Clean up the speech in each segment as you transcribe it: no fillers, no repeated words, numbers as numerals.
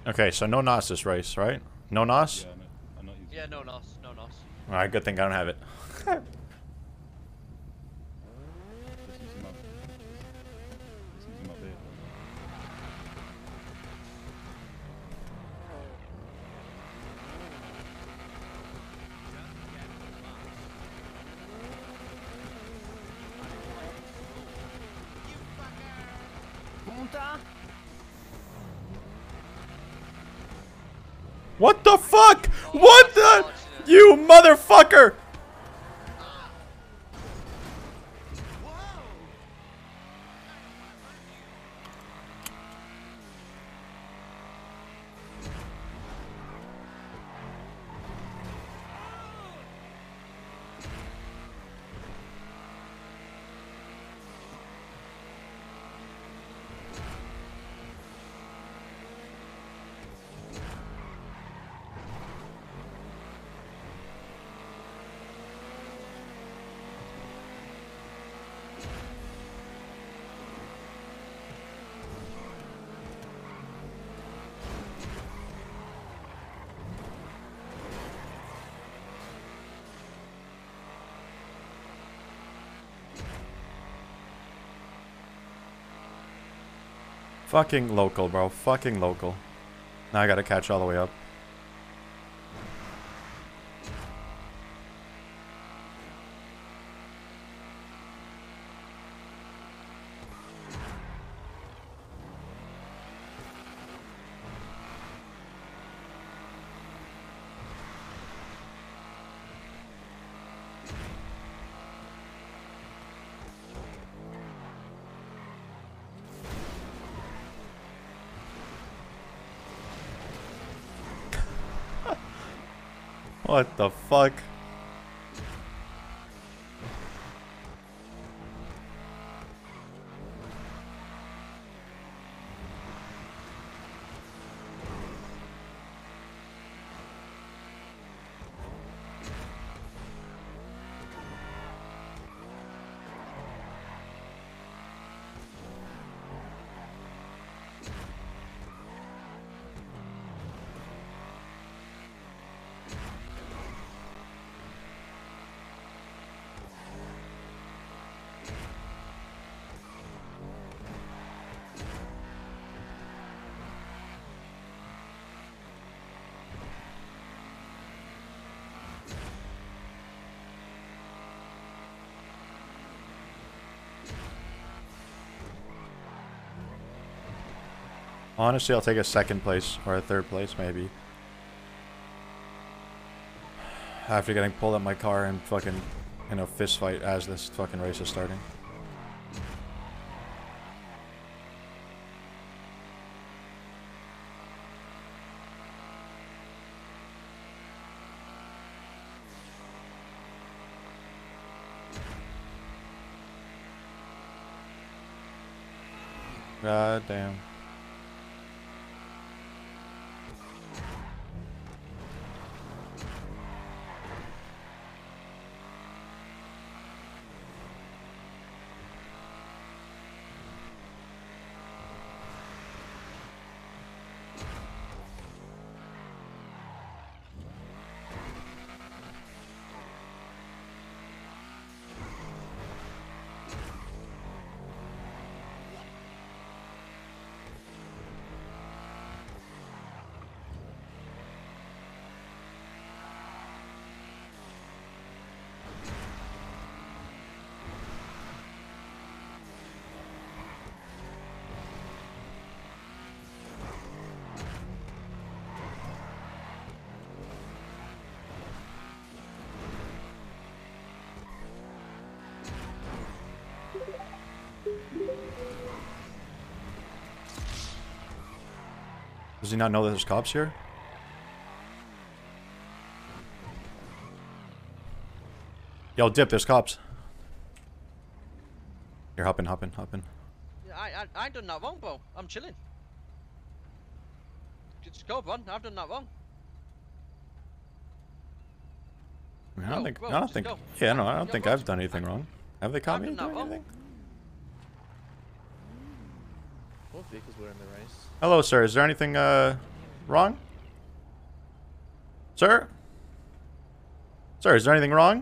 Okay, so no NOS this race, right? No NOS? Yeah, I'm not using Yeah, it. no nos, no nos. Alright, good thing I don't have it. Just using my vehicle. What the fuck? What the? You motherfucker! Fucking local, bro. Fucking local. Now I gotta catch all the way up. What the fuck? Honestly, I'll take a second place or a third place, maybe. After getting pulled out my car and fucking in a fist fight as this fucking race is starting. God damn. Does he not know that there's cops here? Yo, dip, there's cops. Here, hop in, hop in, hop in. I ain't done that wrong, bro. I'm chilling. Just go, bro. I've done that wrong. I don't Go, think, bro, I don't just think, go. yeah, no, I don't Yeah, think bro, I've done anything wrong. Have they caught I've me done that doing wrong. anything? Both vehicles were in the race. Hello, sir. Is there anything, wrong? Sir? Sir, is there anything wrong?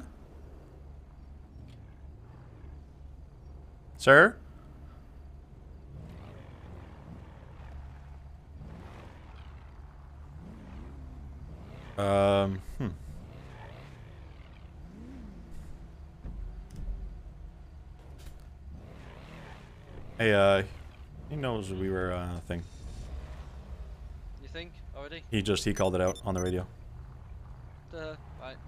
Sir? Hmm. Hey, he knows we were, thing. You think already? He called it out on the radio. Right.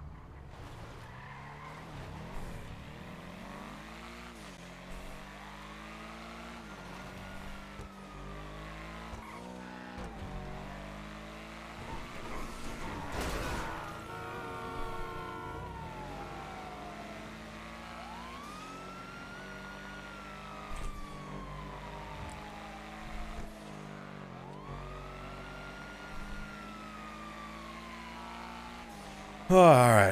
Oh, all right.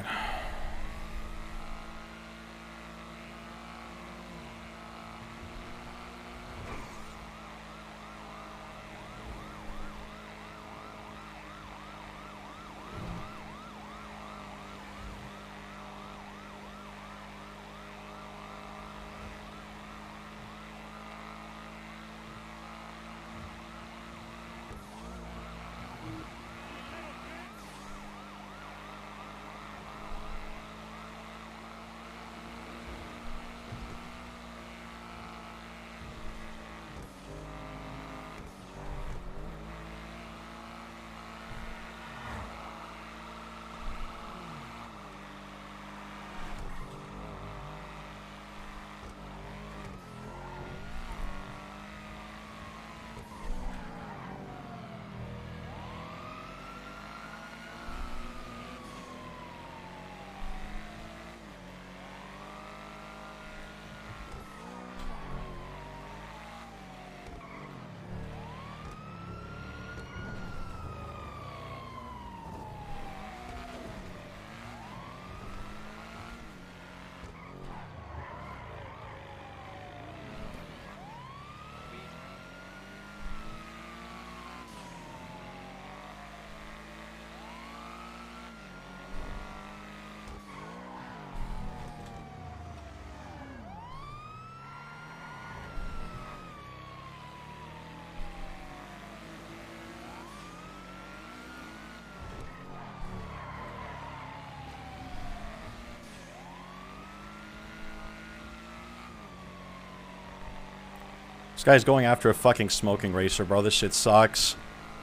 This guy's going after a fucking smoking racer, bro. This shit sucks.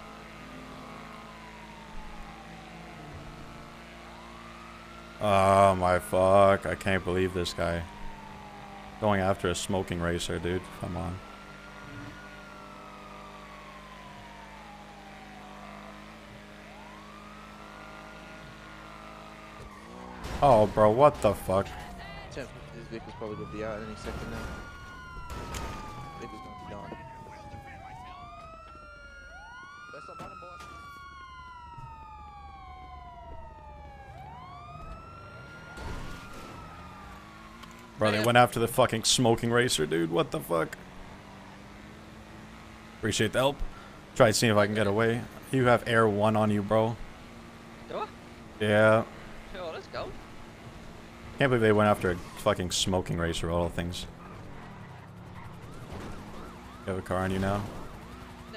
Oh my fuck. I can't believe this guy. Going after a smoking racer, dude. Come on. Oh, bro, what the fuck? Chance this vehicle's probably gonna be out any second now. Vehicle's gonna be gone. That's the bottom, boy. Bro, they went after the fucking smoking racer, dude. What the fuck? Appreciate the help. Try seeing if I can get away. You have Air 1 on you, bro. Do I? Yeah. Oh, let's go. Can't believe they went after a fucking smoking racer, all things. You have a car on you now? Yeah.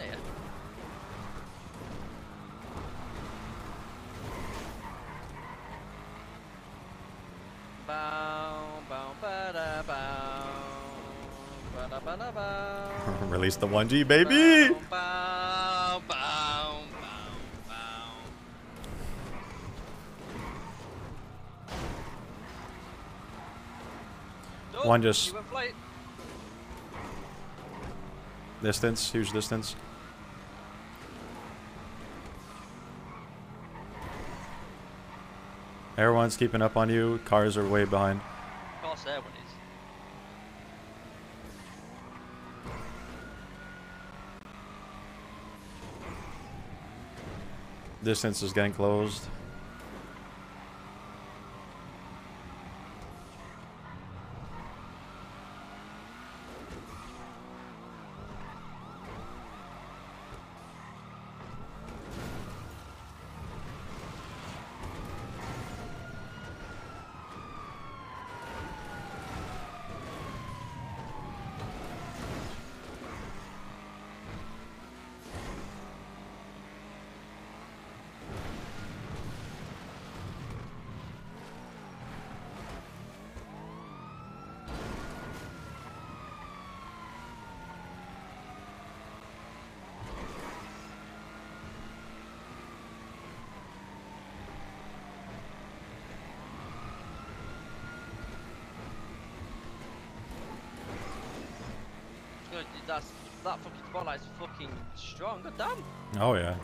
Bow, bow, ba-da, bow. Ba-da, ba-da, bow. Release the 1G, baby! Bow, bow, bow, bow. Oh, One just- you went flight. Distance, huge distance. Everyone's keeping up on you. Cars are way behind. Of course, there one is. Distance is getting closed. that fucking spotlight's fucking strong. God damn. Oh yeah.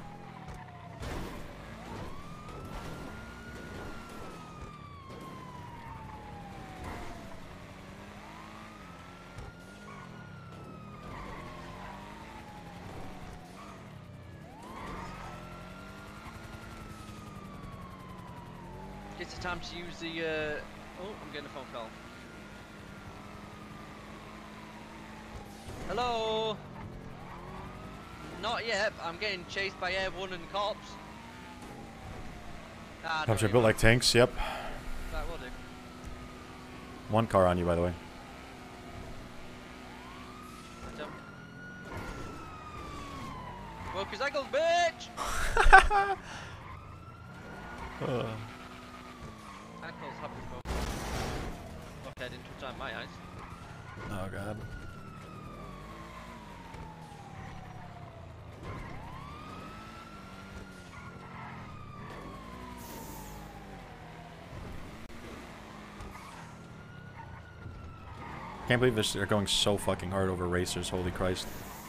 It's the time to use the. Oh, I'm getting a phone call. Hello. Not yet. I'm getting chased by Airborne and cops. Ah, Cops are built like tanks. Yep. That will do. One car on you, by the way. Woke his ankles, bitch! Ankles have been broken. Okay, I didn't touch on my eyes. Oh god. Can't believe this. They're going so fucking hard over racers. Holy Christ.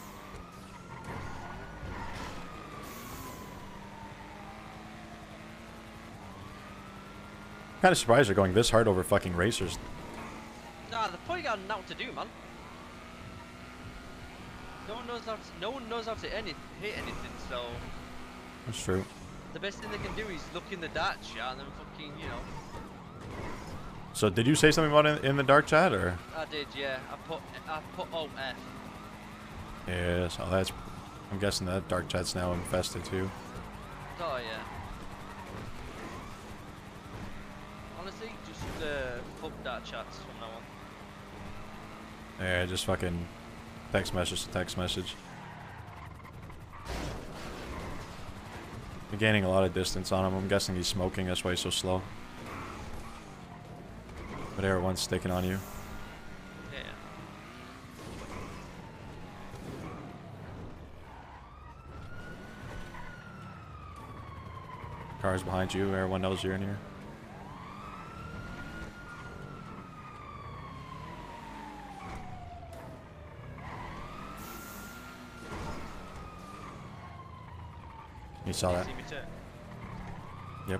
Kind of surprised they're going this hard over fucking racers. Nah, the point got nothing to do, man. No one knows how to hit anything, so That's true. the best thing they can do is look in the dark chat and then fucking, you know. So did you say something about it in the dark chat, or? I did, yeah. I put Alt F. Yeah, so that's. I'm guessing that dark chat's now infested too. Oh yeah. Honestly, just fuck dark chats from now on. Yeah, just fucking text message to text message. You're gaining a lot of distance on him. I'm guessing he's smoking. That's why he's so slow. But everyone's sticking on you. Yeah. Cars behind you. Everyone knows you're in here. You saw that? See me too. Yep.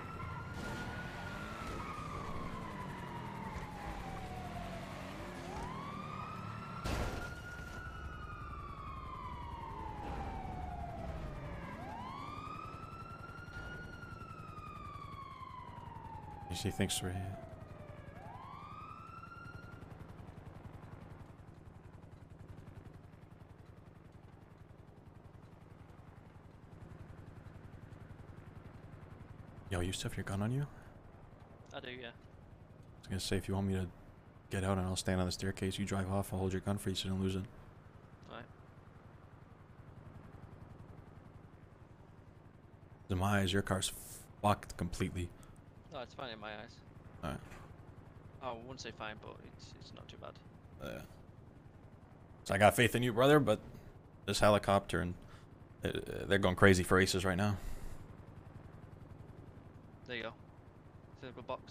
He thinks we're here. Yo, you still have your gun on you? I do, yeah. I was gonna say, if you want me to get out and I'll stand on the staircase, you drive off, I'll hold your gun for you so you don't lose it. Right. In my eyes, your car's fucked completely. No, it's fine in my eyes. Alright. Oh, I wouldn't say fine, but it's not too bad. So I got faith in you, brother, but this helicopter and they're going crazy for aces right now. There you go. Silver box.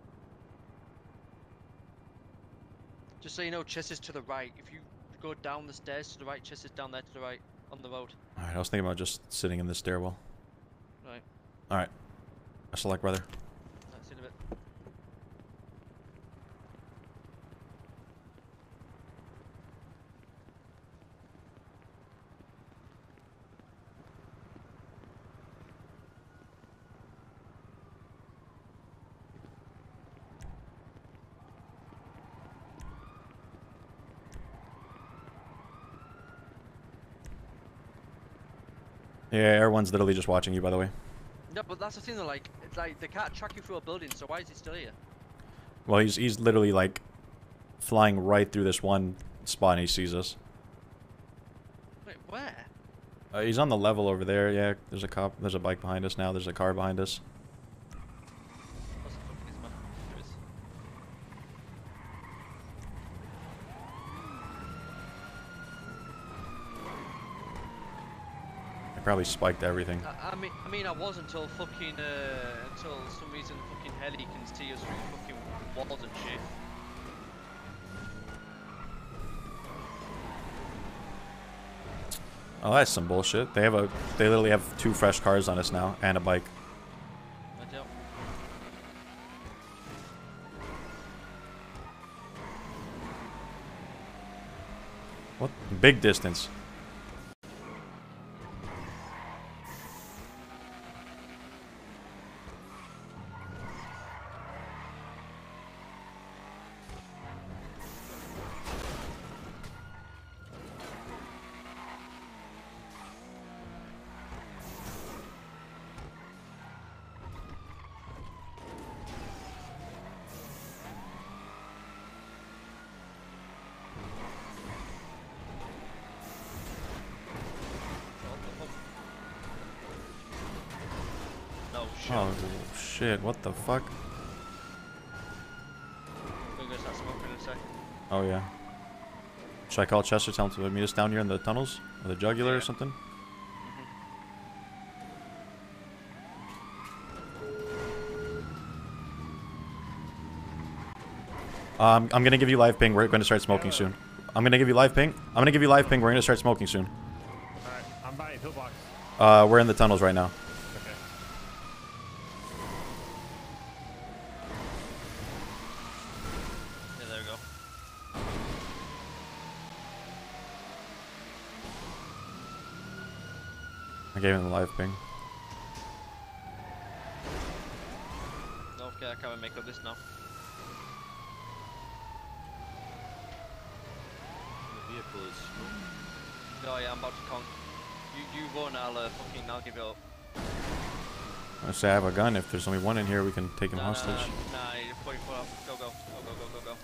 Just so you know, chest is to the right. If you go down the stairs to the right, chest is down there to the right on the road. Alright, I was thinking about just sitting in the stairwell. Right. Alright. Best of luck, brother. That's in a bit. Yeah, everyone's literally just watching you, by the way. No, but that's the thing though, like, it's like, they can't track you through a building, so why is he still here? Well, he's literally, like, flying right through this one spot and he sees us. Wait, where? He's on the level over there, yeah. There's a cop, there's a bike behind us now, there's a car behind us. What's the fuck is, man? There is. I probably spiked everything. I mean, I was until fucking, until some reason fucking heli can see us through fucking walls and shit. Oh, that's some bullshit. They literally have 2 fresh cars on us now and a bike. I don't. What? Big distance. No shit. Oh shit! What the fuck? We're gonna start smoking in a sec. Oh yeah. Should I call Chester, tell him to meet us down here in the tunnels? Or the jugular or something? I'm gonna give you live ping. We're gonna start smoking soon. I'm gonna give you live ping. I'm gonna give you live ping. We're gonna start smoking soon. Alright, I'm by a pillbox. We're in the tunnels right now. Okay. Yeah, there we go. I gave him the live ping. Okay, I can't make up this now. The vehicle is smoking. Oh yeah, I'm about to con. You go and I'll give it up. I say I have a gun. If there's only one in here, we can take him Nah, hostage. Nah, you're putting foot up. Go, go, go, go, go, go, go.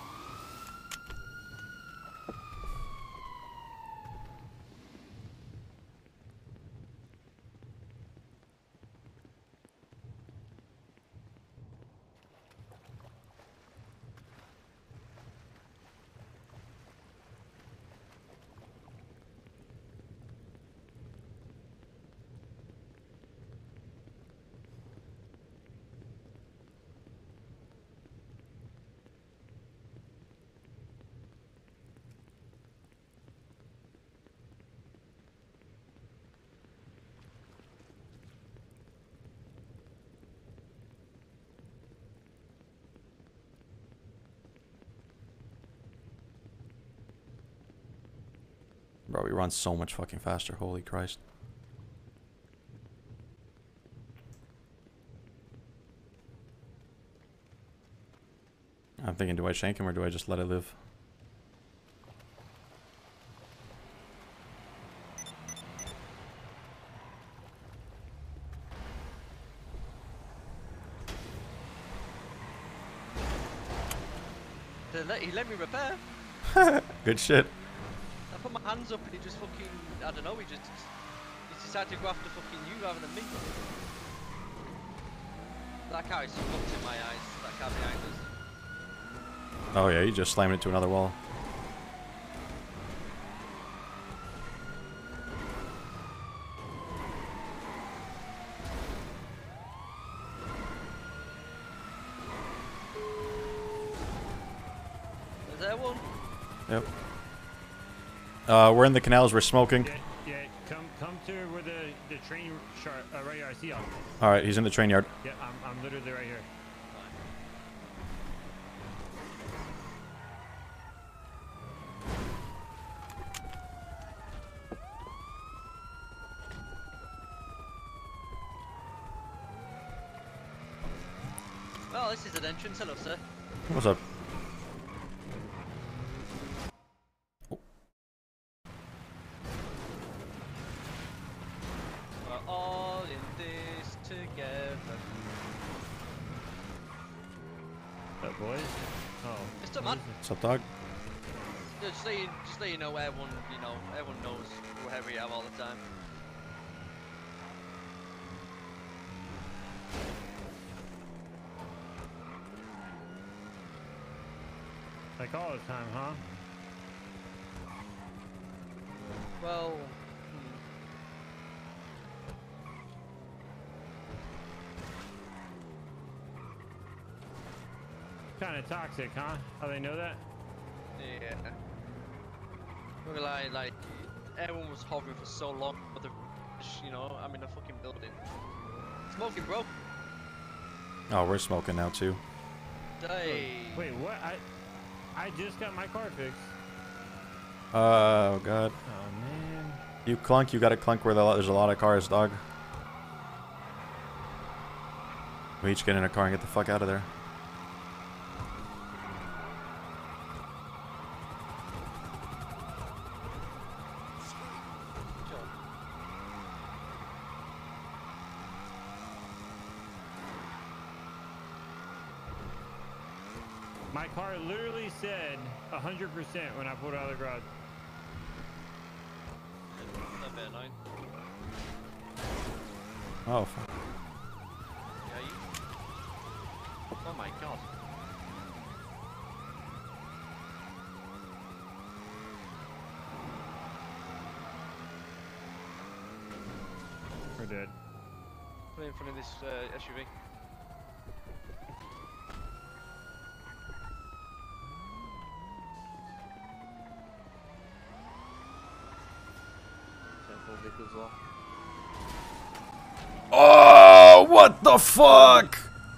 Bro, we run so much fucking faster. Holy Christ. I'm thinking, do I shank him or do I just let it live? He let me repair. Good shit. I put my hands up and he just fucking, I don't know, he decided to go after fucking you rather than me. That car is fucked in my eyes, that car behind us. Oh yeah, you just slammed it to another wall. Is there one? Yep. We're in the canals, we're smoking. Yeah, come to where the train right here, I see him. Alright, he's in the train yard. Yeah, I'm literally right here. Well, this is an entrance. Hello, sir. What's up? We're all in this together. What, boys? Oh. Mr. Man, What's up, dog? just let you know, everyone knows whoever you have all the time. Like all the time, huh? Well, Kind of toxic, huh? How they know that? yeah. We're like, everyone was hovering for so long, but the, you know, I'm in a fucking building. Smoking, bro. Oh, we're smoking now too. Hey. Wait, what? I just got my car fixed. Oh god. Oh man. You clunk. You got to clunk where there's a lot of cars, dog. We each get in a car and get the fuck out of there. My car literally said 100% when I pulled out of the garage. Not bad, 9. Oh fuck. Yeah, you. Oh my god. We're dead. Put it in front of this SUV. Temple vehicles law. Oh, what the fuck?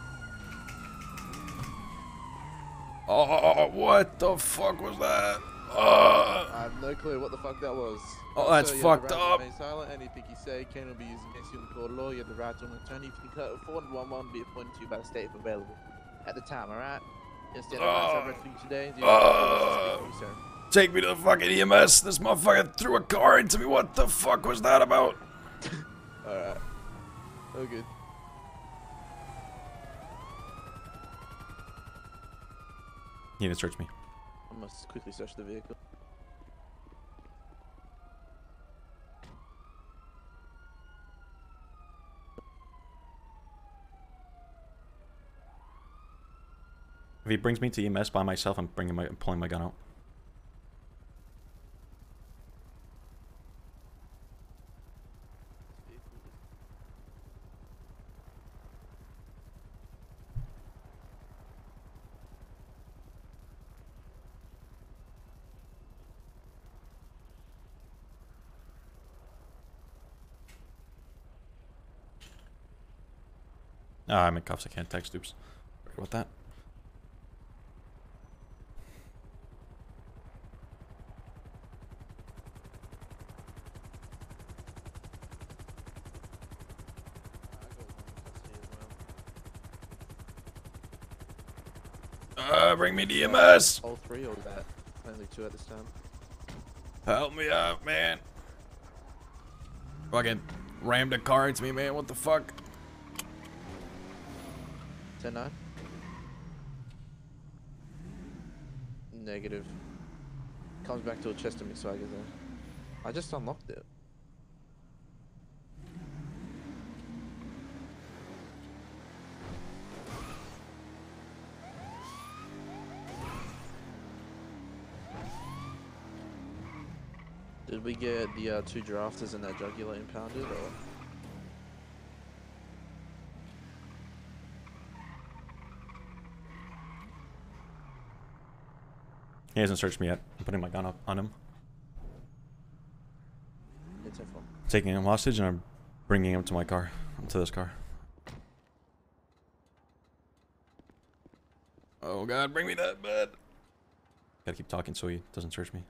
Oh, what the fuck was that? I have no clue what the fuck that was. Oh, that's Also, you have the fucked right to up. remain silent. Any picky say can be used against you in the court of law. You have the right to an attorney. If you can afford one, will be appointed to you by the state if available. At the time, alright? Instead of I've read for you today. Do you speak for you, sir? Take me to the fucking EMS. This motherfucker threw a car into me. What the fuck was that about? Alright. Oh, good. He didn't search me. I must quickly search the vehicle. If he brings me to EMS by myself, I'm pulling my gun out. Ah, I'm in cuffs. I can't text. Oops. Sorry about that. Bring me to EMS. All three, or was that only two at this time? Help me out, man. Fucking rammed a car into me, man. What the fuck? 10-9? Negative. Comes back to a chest of me, so I guess I just unlocked it. Did we get the two drafters and that jugular impounded, or? He hasn't searched me yet. I'm putting my gun up on him. It's info. Taking him hostage and I'm bringing him to my car. To this car. Oh god, bring me that bed. Gotta keep talking so he doesn't search me.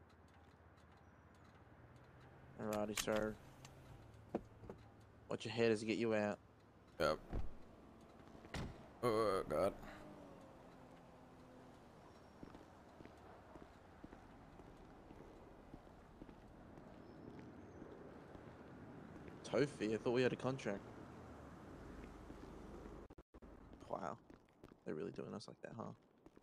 Alrighty, sir. Watch your head as I get you out. Yep. Oh god. Tofi, I thought we had a contract. Wow. They're really doing us like that, huh?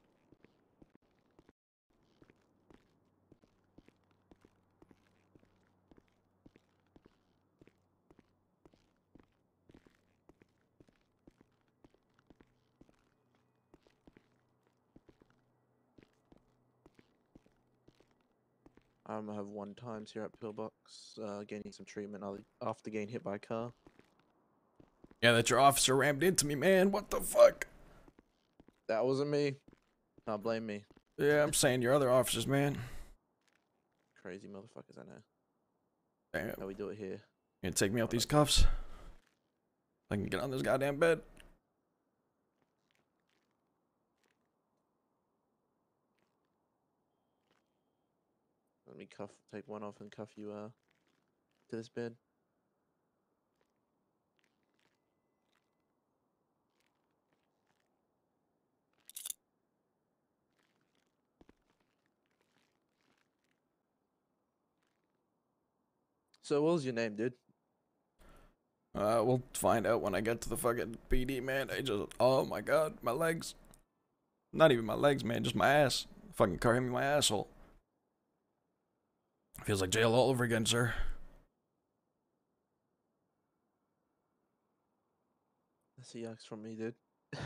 I have 1 times here at Pillbox, gaining some treatment after getting hit by a car. Yeah, that your officer rammed into me, man. What the fuck? That wasn't me. Can't blame me. Yeah, I'm saying your other officers, man. Crazy motherfuckers, I know. Damn. How we do it here. You gonna take me out these cuffs? I can get on this goddamn bed. Let me take one off and cuff you to this bed. So what was your name, dude? We'll find out when I get to the fucking PD, man. Oh my god, my legs. Not even my legs, man, just my ass. Fucking car hit me in my asshole. Feels like jail all over again, sir. That's a yucks from me, dude.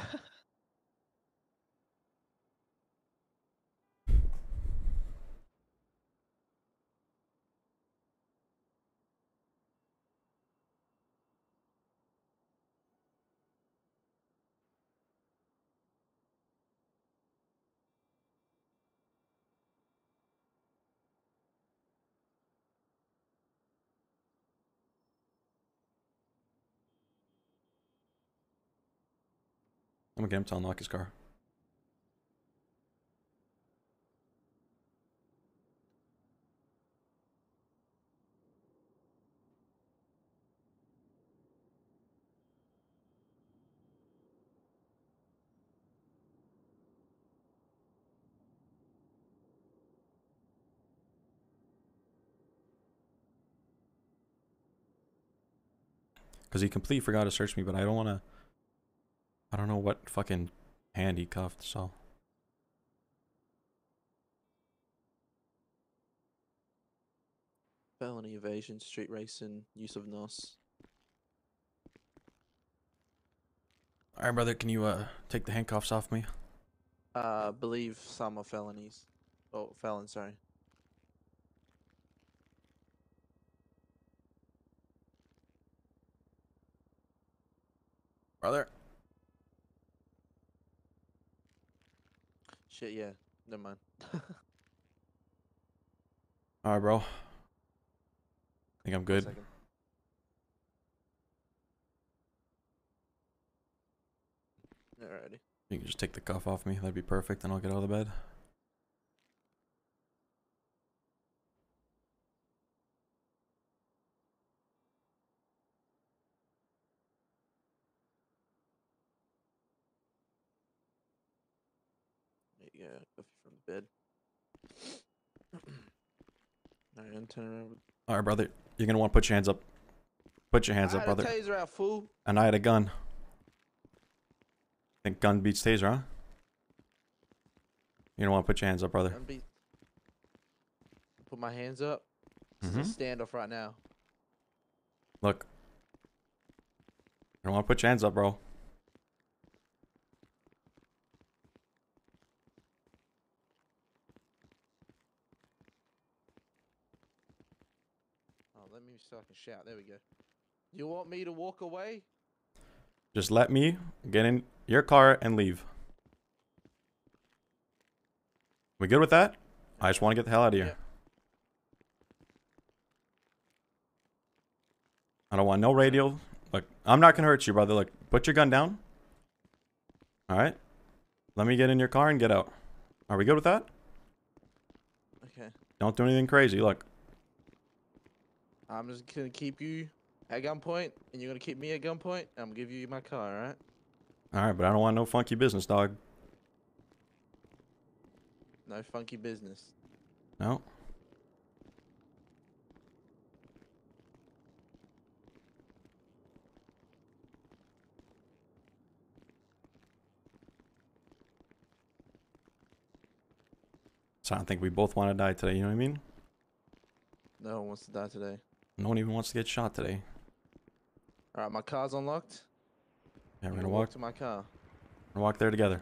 I'm gonna get him to unlock his car. Because he completely forgot to search me, but I don't want to... I don't know what fucking hand he cuffed, so... Felony evasion, street racing, use of NOS. Alright, brother, can you, take the handcuffs off me? Believe some are felonies. Oh, felon, sorry. Brother? Shit, yeah. Never mind. Alright, bro. Think I'm One good. second. Alrighty. You can just take the cuff off me. That'd be perfect, and I'll get out of the bed. There you go. Cuff you from the bed. Alright, and turn around. Alright, brother. You're gonna want to put your hands up. Put your hands I up, had a brother. taser out, fool. And I had a gun. Think gun beats taser, huh? You don't want to put your hands up, brother. Put my hands up. This is a standoff right now. Look. You don't want to put your hands up, bro. Oh, let me so I can shout. There we go. You want me to walk away? Just let me get in your car and leave. We good with that? I just want to get the hell out of here. Yeah. I don't want no radio. Look, I'm not gonna hurt you, brother. Look, put your gun down. Alright? Let me get in your car and get out. Are we good with that? Okay. Don't do anything crazy. Look. I'm just gonna keep you at gunpoint, and you're gonna keep me at gunpoint. I'm gonna give you my car, alright? Alright, but I don't want no funky business, dog. No funky business. No? So I don't think we both want to die today, you know what I mean? No one wants to die today. No one even wants to get shot today. Alright, my car's unlocked. Yeah, we're You gonna walk walk, to my car. there together.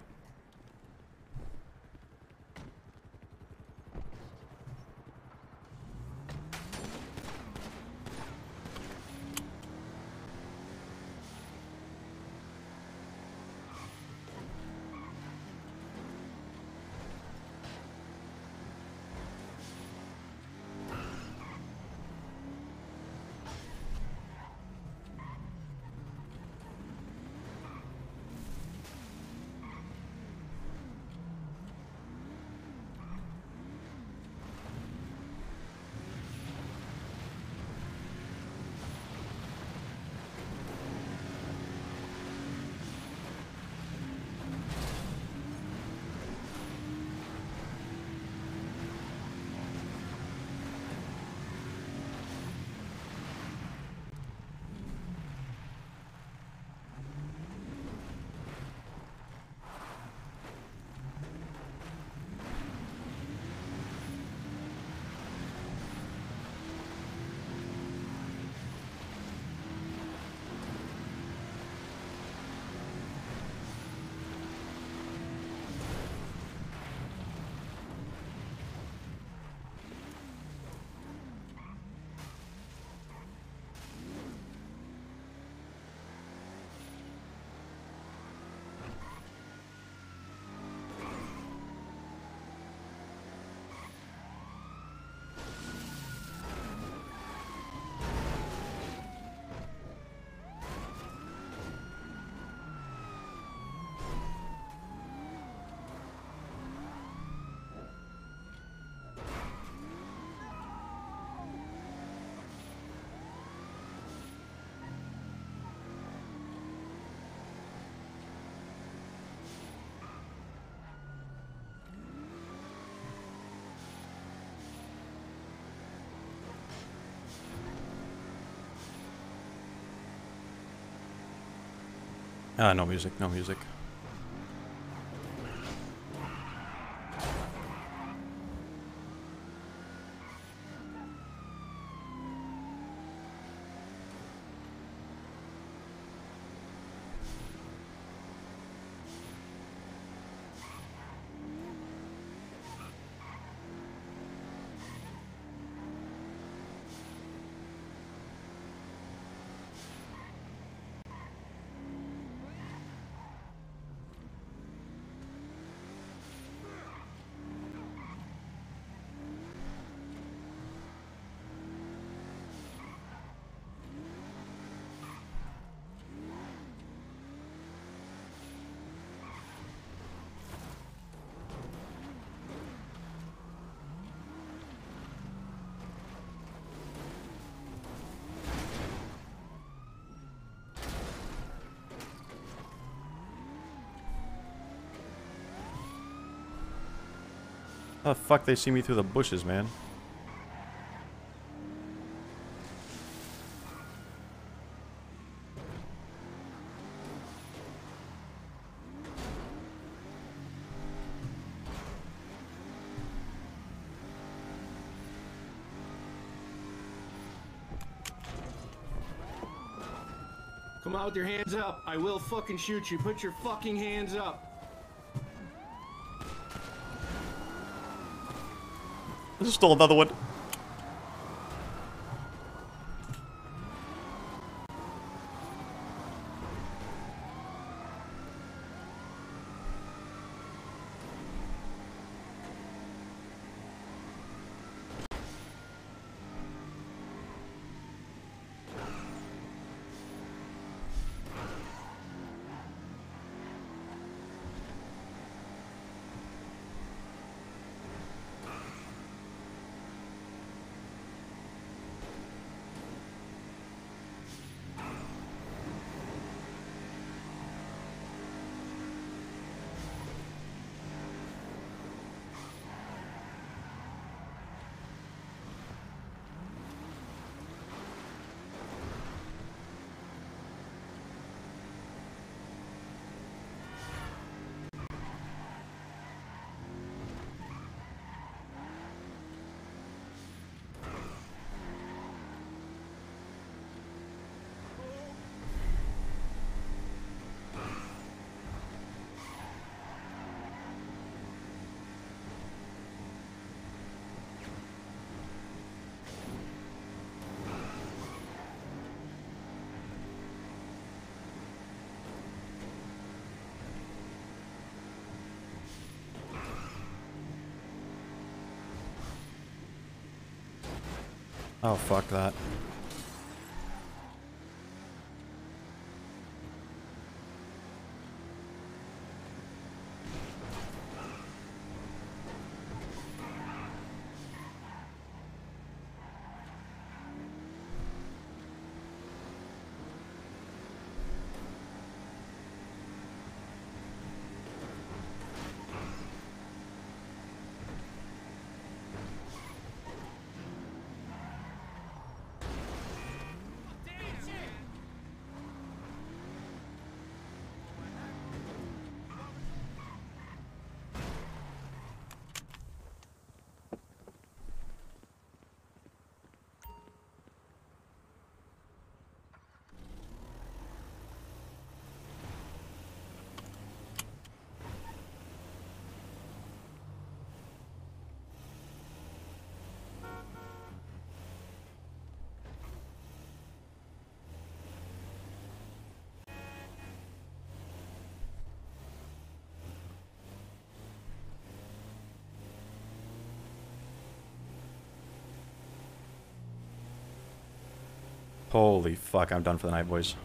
No music, no music. How the fuck they see me through the bushes, man? Come out with your hands up. I will fucking shoot you. Put your fucking hands up. I just stole another one. Oh, fuck that. Holy fuck, I'm done for the night, boys.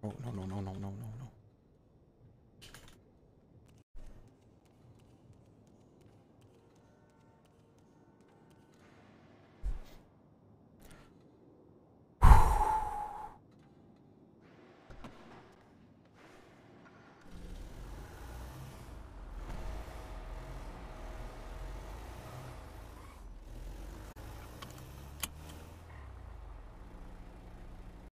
Oh, no, no, no, no, no, no, no.